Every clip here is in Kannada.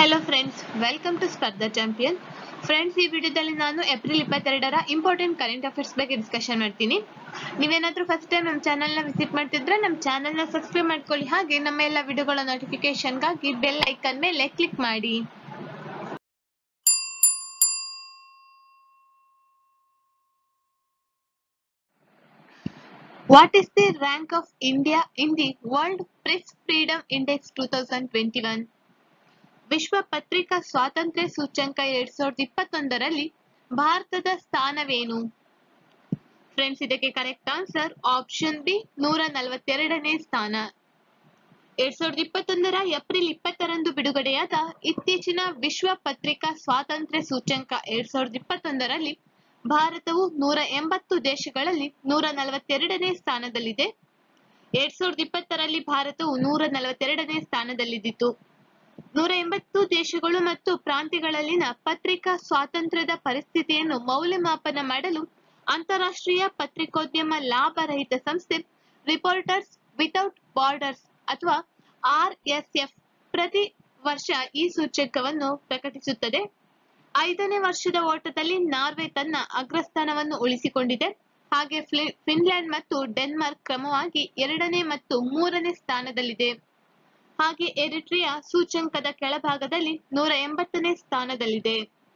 Hello friends, welcome to Spardha champion. Friends, ಈ ವಿಡಿಯೋದಲ್ಲಿ ನಾನು ಏಪ್ರಿಲ್ 22ರ ಇಂಪಾರ್ಟೆಂಟ್ ಕರೆಂಟ್ ಅಫೇರ್ಸ್ ಬಗ್ಗೆ ಡಿಸ್ಕಷನ್ ಮಾಡ್ತೀನಿ. ನೀವೇನಾದ್ರೂ ಫಸ್ಟ್ ಟೈಮ್ ನಮ್ಮ ಚಾನಲ್ನ ವಿಸಿಟ್ ಮಾಡ್ತಿದ್ರೆ ನಮ್ಮ ಚಾನಲ್ನ ಸಬ್ಸ್ಕ್ರೈಬ್ ಮಾಡ್ಕೊಳ್ಳಿ. ಹಾಗೆ ನಮ್ಮ ಎಲ್ಲ ವಿಡಿಯೋಗಳ ನೋಟಿಫಿಕೇಶನ್ಗಾಗಿ ಬೆಲ್ ಐಕನ್ ಮೇಲೆ ಕ್ಲಿಕ್ ಮಾಡಿ. What is the rank of India in the World Press Freedom Index 2021? ವಿಶ್ವ ಪತ್ರಿಕಾ ಸ್ವಾತಂತ್ರ್ಯ ಸೂಚ್ಯಂಕ 2021ರಲ್ಲಿ ಭಾರತದ ಸ್ಥಾನವೇನು? ಫ್ರೆಂಡ್ಸ್, ಇದಕ್ಕೆ ಕರೆಕ್ಟ್ ಆನ್ಸರ್ ಆಪ್ಷನ್ ಬಿ, 142ನೇ ಸ್ಥಾನ. 2021ರ ಏಪ್ರಿಲ್ 20ರಂದು ಬಿಡುಗಡೆಯಾದ ಇತ್ತೀಚಿನ ವಿಶ್ವ ಪತ್ರಿಕಾ ಸ್ವಾತಂತ್ರ್ಯ ಸೂಚ್ಯಂಕ 2021ರಲ್ಲಿ ಭಾರತವು 180 ದೇಶಗಳಲ್ಲಿ 142ನೇ ಸ್ಥಾನದಲ್ಲಿದೆ. 2020ರಲ್ಲಿ ಭಾರತವು 142ನೇ ಸ್ಥಾನದಲ್ಲಿದ್ದಿತು. 180 ದೇಶಗಳು ಮತ್ತು ಪ್ರಾಂತ್ಯಗಳಲ್ಲಿನ ಪತ್ರಿಕಾ ಸ್ವಾತಂತ್ರ್ಯದ ಪರಿಸ್ಥಿತಿಯನ್ನು ಮೌಲ್ಯಮಾಪನ ಮಾಡಲು ಅಂತಾರಾಷ್ಟ್ರೀಯ ಪತ್ರಿಕೋದ್ಯಮ ಲಾಭರಹಿತ ಸಂಸ್ಥೆ ರಿಪೋರ್ಟರ್ಸ್ ವಿತೌಟ್ ಬಾರ್ಡರ್ಸ್ ಅಥವಾ RSF ಪ್ರತಿ ವರ್ಷ ಈ ಸೂಚ್ಯಂಕವನ್ನು ಪ್ರಕಟಿಸುತ್ತದೆ. 5ನೇ ವರ್ಷದ ಓಟದಲ್ಲಿ ನಾರ್ವೆ ತನ್ನ ಅಗ್ರಸ್ಥಾನವನ್ನು ಉಳಿಸಿಕೊಂಡಿದೆ. ಹಾಗೆ ಫಿನ್ಲ್ಯಾಂಡ್ ಮತ್ತು ಡೆನ್ಮಾರ್ಕ್ ಕ್ರಮವಾಗಿ 2ನೇ ಮತ್ತು 3ನೇ ಸ್ಥಾನದಲ್ಲಿದೆ. ಹಾಗೆ ಎರಿಟ್ರಿಯಾ ಸೂಚ್ಯಂಕದ ಕೆಳಭಾಗದಲ್ಲಿ 180ನೇ ಸ್ಥಾನದಲ್ಲಿದೆ.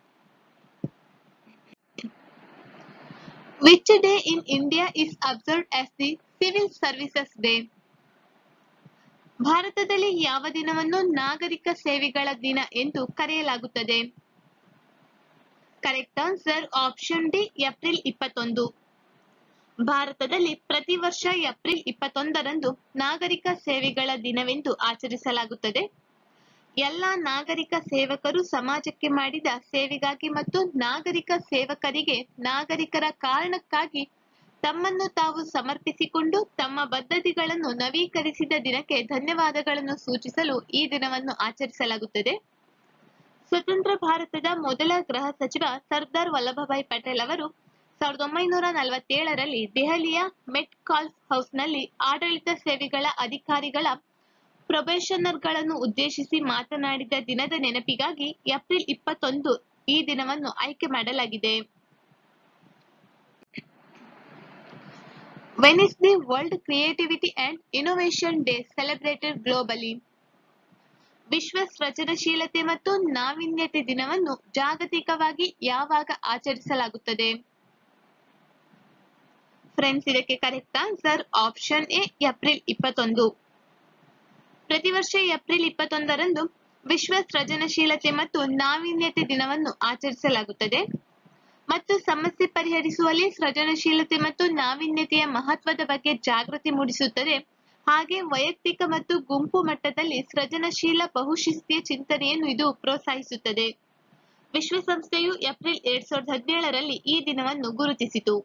Which day in India is observed as the Civil Services Day? ಭಾರತದಲ್ಲಿ ಯಾವ ದಿನವನ್ನು ನಾಗರಿಕ ಸೇವೆಗಳ ದಿನ ಎಂದು ಕರೆಯಲಾಗುತ್ತದೆ? Correct answer option D, April 21. ಭಾರತದಲ್ಲಿ ಪ್ರತಿ ವರ್ಷ ಏಪ್ರಿಲ್ 21ರಂದು ನಾಗರಿಕ ಸೇವೆಗಳ ದಿನವೆಂದು ಆಚರಿಸಲಾಗುತ್ತದೆ. ಎಲ್ಲ ನಾಗರಿಕ ಸೇವಕರು ಸಮಾಜಕ್ಕೆ ಮಾಡಿದ ಸೇವೆಗಾಗಿ ಮತ್ತು ನಾಗರಿಕ ಸೇವಕರಿಗೆ ನಾಗರಿಕರ ಕಾರಣಕ್ಕಾಗಿ ತಮ್ಮನ್ನು ತಾವು ಸಮರ್ಪಿಸಿಕೊಂಡು ತಮ್ಮ ಬದ್ಧತೆಗಳನ್ನು ನವೀಕರಿಸಿದ ದಿನಕ್ಕೆ ಧನ್ಯವಾದಗಳನ್ನು ಸೂಚಿಸಲು ಈ ದಿನವನ್ನು ಆಚರಿಸಲಾಗುತ್ತದೆ. ಸ್ವತಂತ್ರ ಭಾರತದ ಮೊದಲ ಗೃಹ ಸಚಿವ ಸರ್ದಾರ್ ವಲ್ಲಭಭಾಯಿ ಪಟೇಲ್ ಅವರು 1947ರಲ್ಲಿ ದೆಹಲಿಯ ಮೆಟ್ ಕಾಲ್ಫ್ ಹೌಸ್ನಲ್ಲಿ ಆಡಳಿತ ಸೇವೆಗಳ ಅಧಿಕಾರಿಗಳ ಪ್ರೊಬೇಷನರ್ಗಳನ್ನು ಉದ್ದೇಶಿಸಿ ಮಾತನಾಡಿದ ದಿನದ ನೆನಪಿಗಾಗಿ ಏಪ್ರಿಲ್ 21 ಈ ದಿನವನ್ನು ಆಯ್ಕೆ ಮಾಡಲಾಗಿದೆ. When is the World Creativity and Innovation Day celebrated globally? ವಿಶ್ವ ಸೃಜನಶೀಲತೆ ಮತ್ತು ನಾವೀನ್ಯತೆ ದಿನವನ್ನು ಜಾಗತಿಕವಾಗಿ ಯಾವಾಗ ಆಚರಿಸಲಾಗುತ್ತದೆ? ಫ್ರೆಂಡ್ಸ್, ಇದಕ್ಕೆ correct answer option A, April 21. ಪ್ರತಿ ವರ್ಷ ಏಪ್ರಿಲ್ 21ರಂದು ವಿಶ್ವ ಸೃಜನಶೀಲತೆ ಮತ್ತು ನಾವೀನ್ಯತೆ ದಿನವನ್ನು ಆಚರಿಸಲಾಗುತ್ತದೆ ಮತ್ತು ಸಮಸ್ಯೆ ಪರಿಹರಿಸುವಲ್ಲಿ ಸೃಜನಶೀಲತೆ ಮತ್ತು ನಾವೀನ್ಯತೆಯ ಮಹತ್ವದ ಬಗ್ಗೆ ಜಾಗೃತಿ ಮೂಡಿಸುತ್ತದೆ. ಹಾಗೆ ವೈಯಕ್ತಿಕ ಮತ್ತು ಗುಂಪು ಮಟ್ಟದಲ್ಲಿ ಸೃಜನಶೀಲ ಬಹುಶಿಸ್ತೀಯ ಚಿಂತನೆಯನ್ನು ಇದು ಪ್ರೋತ್ಸಾಹಿಸುತ್ತದೆ. ವಿಶ್ವಸಂಸ್ಥೆಯು ಏಪ್ರಿಲ್ 2017ರಲ್ಲಿ ಈ ದಿನವನ್ನು ಗುರುತಿಸಿತು.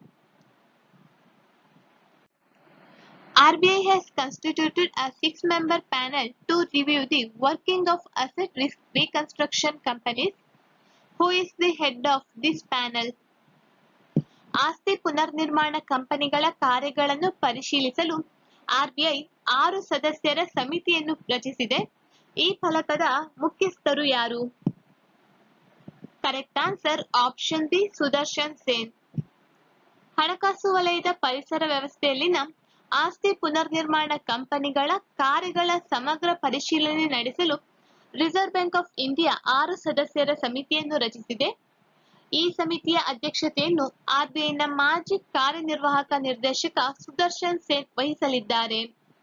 RBI has constituted a 6-member panel to review the working of asset reconstruction companies. Who is the head of this panel? ಆಸ್ತಿ ಪುನರ್ನಿರ್ಮಾಣ ಕಂಪನಿಗಳ ಕಾರ್ಯಗಳನ್ನು ಪರಿಶೀಲಿಸಲು RBI 6 ಸದಸ್ಯರ ಸಮಿತಿಯನ್ನು ರಚಿಸಿದೆ. ಈ ಫಲಕದ ಮುಖ್ಯಸ್ಥರು ಯಾರು? Correct answer option B, Sudarshan Sen. ಹಣಕಾಸು ವಲಯದ ಪರಿಸರ ವ್ಯವಸ್ಥೆಯಲ್ಲಿನ ಆಸ್ತಿ ಪುನರ್ನಿರ್ಮಾಣ ಕಂಪನಿಗಳ ಕಾರ್ಯಗಳ ಸಮಗ್ರ ಪರಿಶೀಲನೆ ನಡೆಸಲು ರಿಸರ್ವ್ ಬ್ಯಾಂಕ್ ಆಫ್ ಇಂಡಿಯಾ 6 ಸದಸ್ಯರ ಸಮಿತಿಯನ್ನು ರಚಿಸಿದೆ. ಈ ಸಮಿತಿಯ ಅಧ್ಯಕ್ಷತೆಯನ್ನು RBIನ ಮಾಜಿ ಕಾರ್ಯನಿರ್ವಾಹಕ ನಿರ್ದೇಶಕ ಸುದರ್ಶನ್ ಸೇನ್ ವಹಿಸಲಿದ್ದಾರೆ.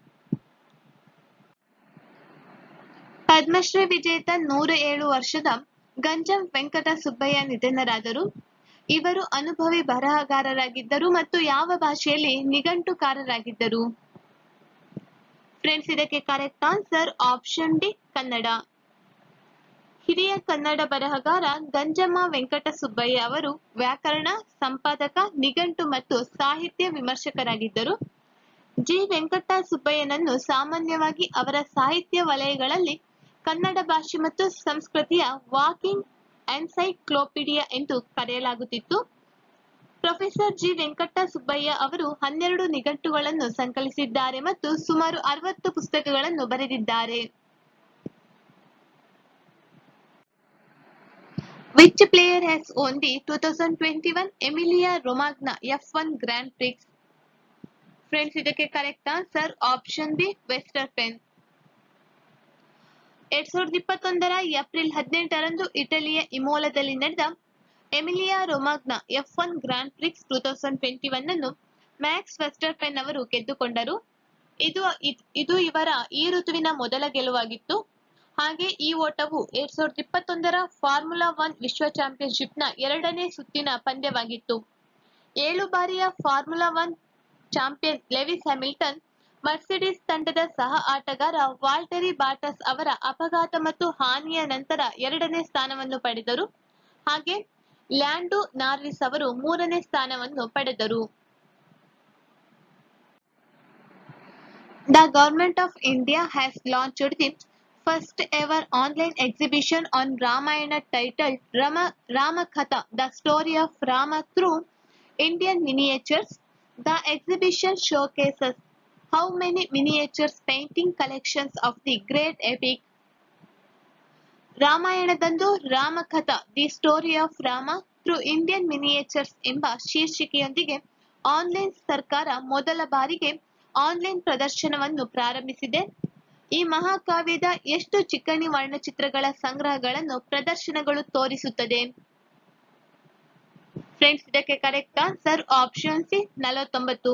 ಪದ್ಮಶ್ರೀ ವಿಜೇತ 107 ವರ್ಷದ ಗಂಜಂ ವೆಂಕಟ ಸುಬ್ಬಯ್ಯ ನಿಧನರಾದರು. ಇವರು ಅನುಭವಿ ಬರಹಗಾರರಾಗಿದ್ದರು ಮತ್ತು ಯಾವ ಭಾಷೆಯಲ್ಲಿ ನಿಘಂಟುಕಾರರಾಗಿದ್ದರು? ಫ್ರೆಂಡ್ಸ್, ಇದಕ್ಕೆ correct answer option D, Kannada. ಹಿರಿಯ ಕನ್ನಡ ಬರಹಗಾರ ಗಂಜಮ್ಮ ವೆಂಕಟ ಸುಬ್ಬಯ್ಯ ಅವರು ವ್ಯಾಕರಣ, ಸಂಪಾದಕ, ನಿಘಂಟು ಮತ್ತು ಸಾಹಿತ್ಯ ವಿಮರ್ಶಕರಾಗಿದ್ದರು. ಜಿ ವೆಂಕಟ ಸುಬ್ಬಯ್ಯನನ್ನು ಸಾಮಾನ್ಯವಾಗಿ ಅವರ ಸಾಹಿತ್ಯ ವಲಯಗಳಲ್ಲಿ ಕನ್ನಡ ಭಾಷೆ ಮತ್ತು ಸಂಸ್ಕೃತಿಯ ವಾಕಿಂಗ್ ಎನ್ಸೈಕ್ಲೋಪೀಡಿಯಾ ಎಂದು ಕರೆಯಲಾಗುತ್ತಿತ್ತು. ಪ್ರೊಫೆಸರ್ ಜಿ ವೆಂಕಟ ಸುಬ್ಬಯ್ಯ ಅವರು 12 ನಿಘಂಟುಗಳನ್ನು ಸಂಕಲಿಸಿದ್ದಾರೆ ಮತ್ತು ಸುಮಾರು 60 ಪುಸ್ತಕಗಳನ್ನು ಬರೆದಿದ್ದಾರೆ. Which player has won the 2021 Emilia Romagna F1 Grand Prix? Friends, ಇದಕ್ಕೆ correct answer option B Verstappen. 2021 April 18ರಂದು ಇಟಲಿಯ ಇಮೋಲಾದಲ್ಲಿ ನಡೆದ ಎಮಿಲಿಯಾ ರೊಮಾಗ್ನ F1 ಗ್ರಾಂಡ್ ಪ್ರಿಕ್ಸ್ 2021 ಅನ್ನು ಮ್ಯಾಕ್ಸ್ ವೆಸ್ಟರ್ಪೆನ್ ಅವರು ಗೆದ್ದುಕೊಂಡರು. ಇದು ಇವರ ಈ ಋತುವಿನ ಮೊದಲ ಗೆಲುವಾಗಿತ್ತು. ಹಾಗೆ ಈ ಓಟವು 2021 ಫಾರ್ಮುಲಾ 1 ವಿಶ್ವ ಚಾಂಪಿಯನ್ಶಿಪ್ನ 2ನೇ ಸುತ್ತಿನ ಪಂದ್ಯವಾಗಿತ್ತು. 7 ಬಾರಿಯ formula 1 champion Lewis Hamilton Mercedes ತಂಡದ ಸಹ ಆಟಗಾರ ವಾಲ್ಟೆರಿ ಬಾಟಸ್ ಅವರ ಅಪಘಾತ ಮತ್ತು ಹಾನಿಯ ನಂತರ 2ನೇ ಸ್ಥಾನವನ್ನು ಪಡೆದರು. ಹಾಗೆ ಲ್ಯಾಂಡೋ ನಾರ್ರಿಸ್ ಅವರು 3ನೇ ಸ್ಥಾನವನ್ನು ಪಡೆದರು. The Government of India has launched the first ever online exhibition on Ramayana titled Ramakatha, the story of Rama through Indian miniatures. The exhibition showcases how many miniatures painting collections of the great epic. ರಾಮಾಯಣದಂದು Ramakatha the story of Rama through Indian miniatures ಎಂಬ ಶೀರ್ಷಿಕೆಯೊಂದಿಗೆ ಆನ್ಲೈನ್ ಸರ್ಕಾರ ಮೊದಲ ಬಾರಿಗೆ ಆನ್ಲೈನ್ ಪ್ರದರ್ಶನವನ್ನು ಪ್ರಾರಂಭಿಸಿದೆ. ಈ ಮಹಾಕಾವ್ಯದ ಎಷ್ಟು ಚಿಕ್ಕಣಿ ವರ್ಣಚಿತ್ರಗಳ ಸಂಗ್ರಹಗಳನ್ನು ಪ್ರದರ್ಶನಗಳು ತೋರಿಸುತ್ತದೆ? ಫ್ರೆಂಡ್ಸ್, ಇದಕ್ಕೆ correct answer option C 49.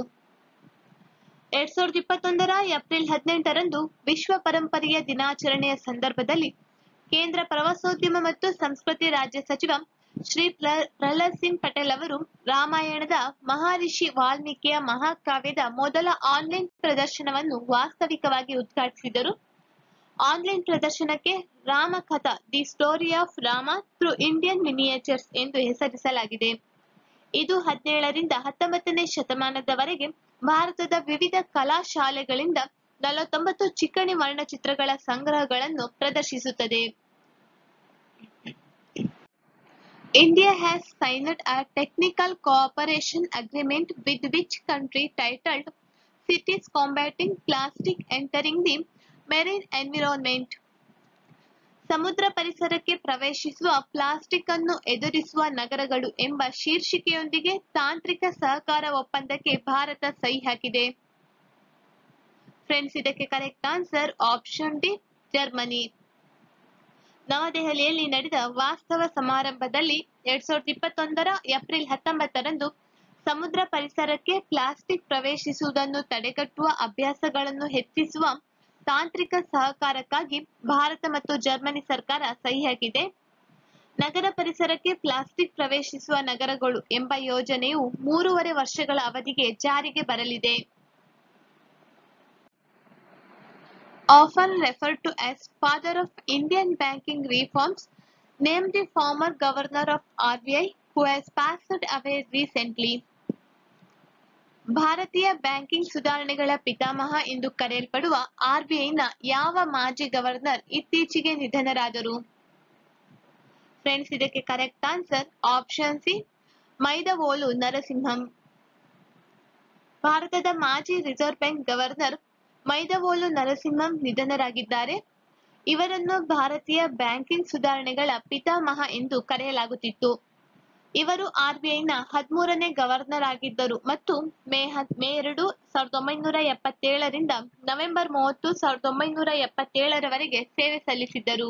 2021 April 18ರಂದು ವಿಶ್ವ ಪರಂಪರೆಯ ದಿನಾಚರಣೆಯ ಸಂದರ್ಭದಲ್ಲಿ ಕೇಂದ್ರ ಪ್ರವಾಸೋದ್ಯಮ ಮತ್ತು ಸಂಸ್ಕೃತಿ ರಾಜ್ಯ ಸಚಿವ ಶ್ರೀ ಪ್ರಹ್ಲಾದ್ ಸಿಂಗ್ ಪಟೇಲ್ ಅವರು ರಾಮಾಯಣದ ಮಹರ್ಷಿ ವಾಲ್ಮೀಕಿಯ ಮಹಾಕಾವ್ಯದ ಮೊದಲ ಆನ್ಲೈನ್ ಪ್ರದರ್ಶನವನ್ನು ವಾಸ್ತವಿಕವಾಗಿ ಉದ್ಘಾಟಿಸಿದರು. ಆನ್ಲೈನ್ ಪ್ರದರ್ಶನಕ್ಕೆ Ramakatha the story of Rama through Indian miniatures ಎಂದು ಹೆಸರಿಸಲಾಗಿದೆ. ಇದು 17ರಿಂದ 19ನೇ ಶತಮಾನದವರೆಗೆ ಭಾರತದ ವಿವಿಧ ಕಲಾ ಶಾಲೆಗಳಿಂದ 49 ಚಿಕ್ಕಣಿ ವರ್ಣಚಿತ್ರಗಳ ಸಂಗ್ರಹಗಳನ್ನು ಪ್ರದರ್ಶಿಸುತ್ತದೆ. India has signed a technical cooperation agreement with which country titled Cities Combating Plastic Entering the Marine Environment? ಸಮುದ್ರ ಪರಿಸರಕ್ಕೆ ಪ್ರವೇಶಿಸುವ ಪ್ಲಾಸ್ಟಿಕ್ ಅನ್ನು ಎದುರಿಸುವ ನಗರಗಳು ಎಂಬ ಶೀರ್ಷಿಕೆಯೊಂದಿಗೆ ತಾಂತ್ರಿಕ ಸಹಕಾರ ಒಪ್ಪಂದಕ್ಕೆ ಭಾರತ ಸಹಿ ಹಾಕಿದೆ. ಫ್ರೆಂಡ್ಸ್, ಇದಕ್ಕೆ correct answer option D Germany. ನವದೆಹಲಿಯಲ್ಲಿ ನಡೆದ ವಾಸ್ತವ ಸಮಾರಂಭದಲ್ಲಿ 2021 ಏಪ್ರಿಲ್ 19ರಂದು ಸಮುದ್ರ ಪರಿಸರಕ್ಕೆ ಪ್ಲಾಸ್ಟಿಕ್ ಪ್ರವೇಶಿಸುವುದನ್ನು ತಡೆಗಟ್ಟುವ ಅಭ್ಯಾಸಗಳನ್ನು ಹೆಚ್ಚಿಸುವ ತಾಂತ್ರಿಕ ಸಹಕಾರಕ್ಕಾಗಿ ಭಾರತ ಮತ್ತು ಜರ್ಮನಿ ಸರ್ಕಾರ ಸಹಿ ಹಾಕಿದೆ. ನಗರ ಪರಿಸರಕ್ಕೆ ಪ್ಲಾಸ್ಟಿಕ್ ಪ್ರವೇಶಿಸುವ ನಗರಗಳು ಎಂಬ ಯೋಜನೆಯು 3.5 ವರ್ಷಗಳ ಅವಧಿಗೆ ಜಾರಿಗೆ ಬರಲಿದೆ. Often referred to as father of Indian banking reforms, named the former governor of RBI who has passed away recently. ಭಾರತೀಯ ಬ್ಯಾಂಕಿಂಗ್ ಸುಧಾರಣೆಗಳ ಪಿತಾಮಹ ಎಂದು ಕರೆಯಲ್ಪಡುವ ಆರ್ಬಿಐನ ಯಾವ ಮಾಜಿ ಗವರ್ನರ್ ಇತ್ತೀಚೆಗೆ ನಿಧನರಾದರು? ಫ್ರೆಂಡ್ಸ್, ಇದಕ್ಕೆ correct answer option C Maidavolu Narasimham. ಭಾರತದ ಮಾಜಿ reserve bank governor Maidavolu Narasimham ನಿಧನರಾಗಿದ್ದಾರೆ. ಇವರನ್ನು ಭಾರತೀಯ ಬ್ಯಾಂಕಿಂಗ್ ಸುಧಾರಣೆಗಳ ಪಿತಾಮಹ ಎಂದು ಕರೆಯಲಾಗುತ್ತಿತ್ತು. ಇವರು ಆರ್ಬಿಐನ 13ನೇ ಗವರ್ನರ್ ಆಗಿದ್ದರು ಮತ್ತು ಮೇ 2, 1977ರಿಂದ ನವೆಂಬರ್ 30, 1977ರವರೆಗೆ ಸೇವೆ ಸಲ್ಲಿಸಿದ್ದರು.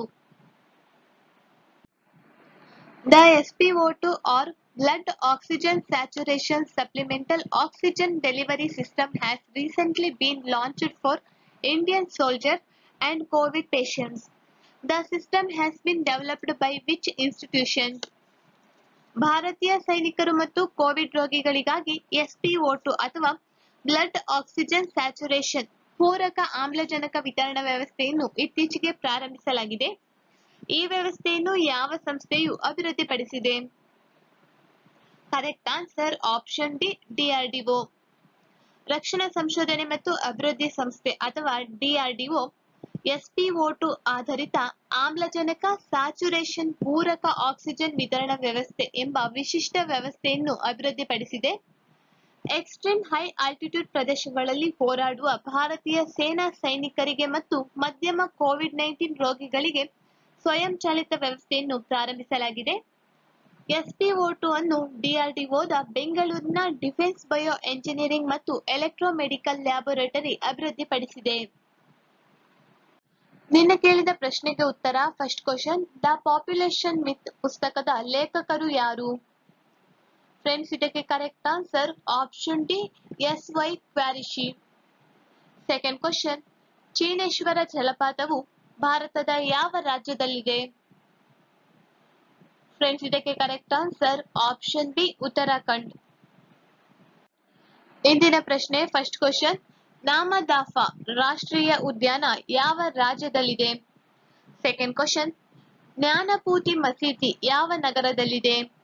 The SpO2 or blood oxygen saturation supplemental oxygen delivery system has recently been launched for Indian soldiers and COVID patients. The system has been developed by which institution? ಭಾರತೀಯ ಸೈನಿಕರು ಮತ್ತು ಕೋವಿಡ್ ರೋಗಿಗಳಿಗಾಗಿ SpO2 ಅಥವಾ ಬ್ಲಡ್ ಆಕ್ಸಿಜನ್ ಸ್ಯಾಚುರೇಷನ್ ಪೂರಕ ಆಮ್ಲಜನಕ ವಿತರಣಾ ವ್ಯವಸ್ಥೆಯನ್ನು ಇತ್ತೀಚೆಗೆ ಪ್ರಾರಂಭಿಸಲಾಗಿದೆ. ಈ ವ್ಯವಸ್ಥೆಯನ್ನು ಯಾವ ಸಂಸ್ಥೆಯು ಅಭಿವೃದ್ಧಿಪಡಿಸಿದೆ? Correct answer option D DRDO. ರಕ್ಷಣಾ ಸಂಶೋಧನೆ ಮತ್ತು ಅಭಿವೃದ್ಧಿ ಸಂಸ್ಥೆ ಅಥವಾ DRDO SpO2 ಆಧಾರಿತ ಆಮ್ಲಜನಕ ಸ್ಯಾಚುರೇಷನ್ ಪೂರಕ ಆಕ್ಸಿಜನ್ ವಿತರಣಾ ವ್ಯವಸ್ಥೆ ಎಂಬ ವಿಶಿಷ್ಟ ವ್ಯವಸ್ಥೆಯನ್ನು ಅಭಿವೃದ್ಧಿಪಡಿಸಿದೆ. ಎಕ್ಸ್ಟ್ರೀಮ್ ಹೈ ಆಲ್ಟಿಟ್ಯೂಡ್ ಪ್ರದೇಶಗಳಲ್ಲಿ ಹೋರಾಡುವ ಭಾರತೀಯ ಸೇನಾ ಸೈನಿಕರಿಗೆ ಮತ್ತು ಮಧ್ಯಮ COVID-19 ರೋಗಿಗಳಿಗೆ ಸ್ವಯಂಚಾಲಿತ ವ್ಯವಸ್ಥೆಯನ್ನು ಪ್ರಾರಂಭಿಸಲಾಗಿದೆ. SpO2 ಅನ್ನು DRDOದ ಬೆಂಗಳೂರಿನ ಡಿಫೆನ್ಸ್ ಬಯೋ ಎಂಜಿನಿಯರಿಂಗ್ ಮತ್ತು ಎಲೆಕ್ಟ್ರೋಮೆಡಿಕಲ್ ಲ್ಯಾಬೊರೇಟರಿ ಅಭಿವೃದ್ಧಿಪಡಿಸಿದೆ. ನಿನ್ನೆ ಕೇಳಿದ ಪ್ರಶ್ನೆಗೆ ಉತ್ತರ. First question, the population myth ಪುಸ್ತಕದ ಲೇಖಕರು ಯಾರು? ಫ್ರೆಂಡ್ಸ್, ಇದಕ್ಕೆ correct answer option D, SY Quraishi. Second question, Chineshwara ಜಲಪಾತವು ಭಾರತದ ಯಾವ ರಾಜ್ಯದಲ್ಲಿದೆ? ಫ್ರೆಂಡ್ಸ್, ಇದಕ್ಕೆ correct answer option B, Uttarakhand. ಇಂದಿನ ಪ್ರಶ್ನೆ ಫಸ್ಟ್ ಕ್ವಶನ್, ನಾಮದಾಫಾ ರಾಷ್ಟ್ರೀಯ ಉದ್ಯಾನ ಯಾವ ರಾಜ್ಯದಲ್ಲಿದೆ? ಸೆಕೆಂಡ್ ಕ್ವಶನ್, ಜ್ಞಾನಪೂತಿ ಮಸೀದಿ ಯಾವ ನಗರದಲ್ಲಿದೆ?